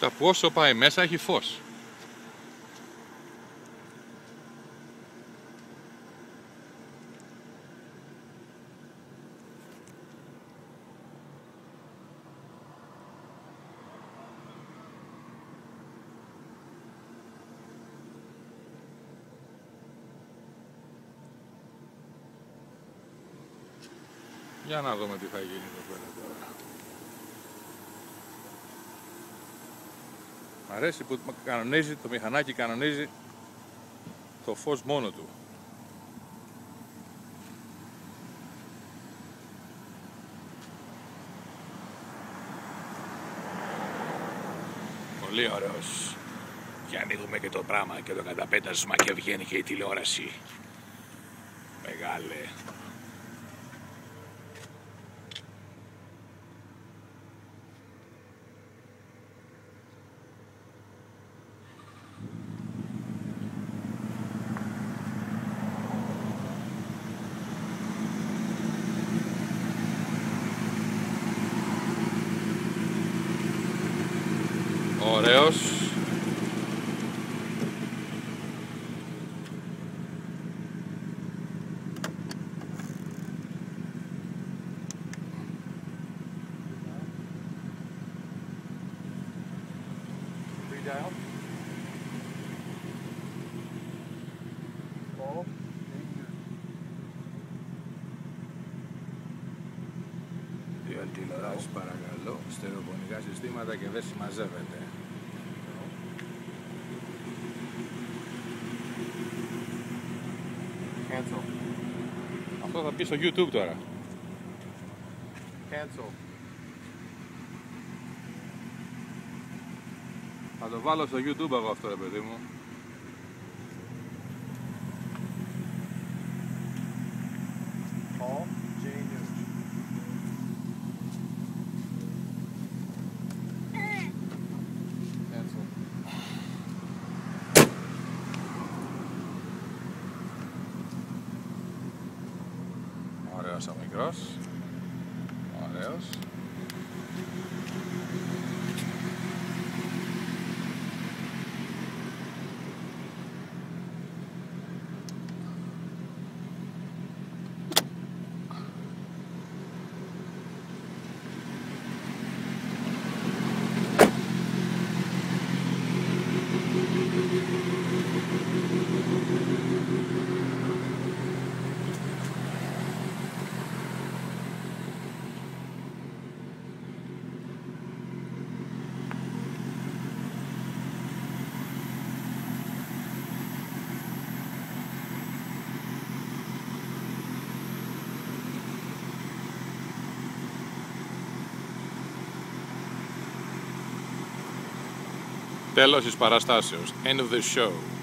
Τα που όσο πάει μέσα έχει φως. Για να δούμε τι θα γίνει εδώ πέρα τώρα. Μ' αρέσει που κανονίζει, το μηχανάκι κανονίζει το φως μόνο του. Πολύ ωραίος. Και ανοίγουμε και το πράγμα και το καταπέτασμα και βγαίνει και η τηλεόραση. Μεγάλε. Ωραίος. Δύο τηλεοράσεις παρακαλώ, στερεοφωνικά συστήματα και δεν συμμαζεύεται. Cancel. Αυτό θα μπει στο YouTube τώρα. Cancel. Θα το βάλω στο YouTube εγώ αυτό, ρε παιδί μου. Ωραίος ο μικρός. Ωραίος. Τέλος της παραστάσεως. End of the show.